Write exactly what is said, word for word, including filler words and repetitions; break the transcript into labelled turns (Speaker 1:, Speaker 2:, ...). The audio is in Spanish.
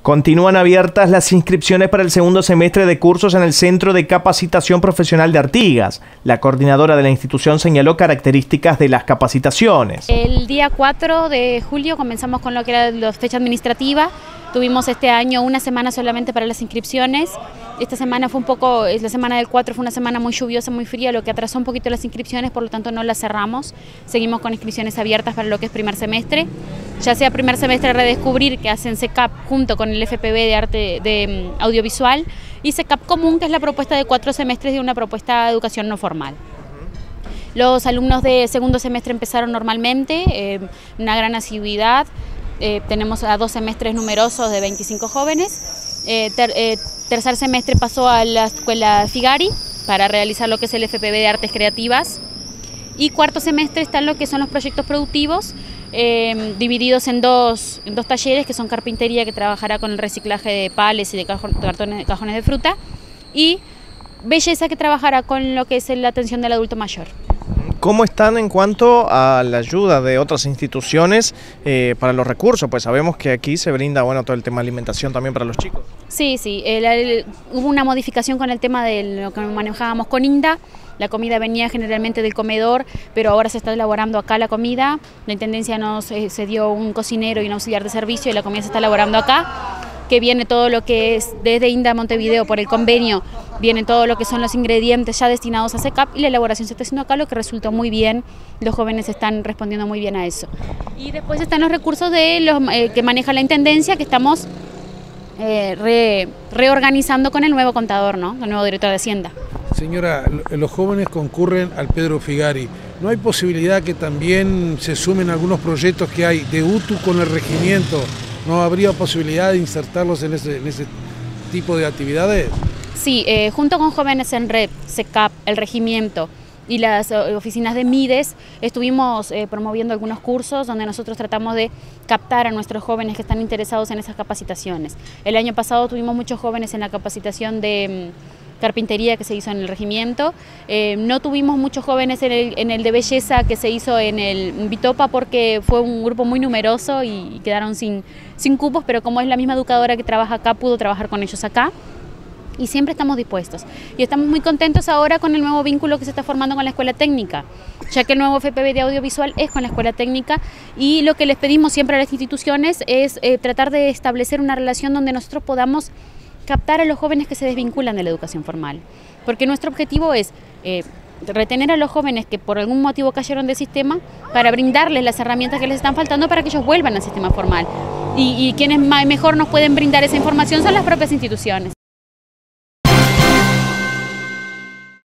Speaker 1: Continúan abiertas las inscripciones para el segundo semestre de cursos en el Centro de Capacitación Profesional de Artigas. La coordinadora de la institución señaló características de las capacitaciones.
Speaker 2: El día cuatro de julio comenzamos con lo que era la fecha administrativa. Tuvimos este año una semana solamente para las inscripciones. Esta semana fue un poco, la semana del cuatro fue una semana muy lluviosa, muy fría, lo que atrasó un poquito las inscripciones, por lo tanto no las cerramos. Seguimos con inscripciones abiertas para lo que es primer semestre. Ya sea primer semestre Redescubrir, que hacen C E C A P junto con el F P B de arte de um, audiovisual, y C E C A P común, que es la propuesta de cuatro semestres de una propuesta de educación no formal. Los alumnos de segundo semestre empezaron normalmente, eh, una gran asiduidad. Eh, tenemos a dos semestres numerosos de veinticinco jóvenes. Eh, ter, eh, tercer semestre pasó a la escuela Figari para realizar lo que es el F P B de Artes Creativas. Y cuarto semestre están lo que son los proyectos productivos, eh, divididos en dos, en dos talleres, que son carpintería, que trabajará con el reciclaje de pales y de, cajón, de cartones, cajones de fruta, y belleza, que trabajará con lo que es la atención del adulto mayor.
Speaker 1: ¿Cómo están en cuanto a la ayuda de otras instituciones eh, para los recursos? Pues sabemos que aquí se brinda bueno todo el tema de alimentación también para los chicos.
Speaker 2: Sí, sí, el, el, hubo una modificación con el tema de lo que manejábamos con INDA. La comida venía generalmente del comedor, pero ahora se está elaborando acá la comida. La Intendencia nos eh, se dio un cocinero y un auxiliar de servicio, y la comida se está elaborando acá, que viene todo lo que es desde INDA Montevideo por el convenio, vienen todo lo que son los ingredientes ya destinados a C E C A P, y la elaboración se está haciendo acá, lo que resultó muy bien. Los jóvenes están respondiendo muy bien a eso. Y después están los recursos de los eh, que maneja la Intendencia, que estamos eh, re, reorganizando con el nuevo contador, ¿no? El nuevo director de Hacienda.
Speaker 3: Señora, los jóvenes concurren al Pedro Figari. ¿No hay posibilidad que también se sumen algunos proyectos que hay de U T U con el regimiento? ¿No habría posibilidad de insertarlos en ese, en ese tipo de actividades?
Speaker 2: Sí, eh, junto con Jóvenes en Red, C E C A P, el regimiento y las eh, oficinas de MIDES, estuvimos eh, promoviendo algunos cursos donde nosotros tratamos de captar a nuestros jóvenes que están interesados en esas capacitaciones. El año pasado tuvimos muchos jóvenes en la capacitación de mm, carpintería que se hizo en el regimiento. Eh, no tuvimos muchos jóvenes en el, en el de belleza que se hizo en el Bitopa, porque fue un grupo muy numeroso y, y quedaron sin, sin cupos, pero como es la misma educadora que trabaja acá, pudo trabajar con ellos acá. Y siempre estamos dispuestos. Y estamos muy contentos ahora con el nuevo vínculo que se está formando con la Escuela Técnica, ya que el nuevo F P B de Audiovisual es con la Escuela Técnica, y lo que les pedimos siempre a las instituciones es eh, tratar de establecer una relación donde nosotros podamos captar a los jóvenes que se desvinculan de la educación formal. Porque nuestro objetivo es eh, retener a los jóvenes que por algún motivo cayeron del sistema, para brindarles las herramientas que les están faltando para que ellos vuelvan al sistema formal. Y, y quienes mejor nos pueden brindar esa información son las propias instituciones.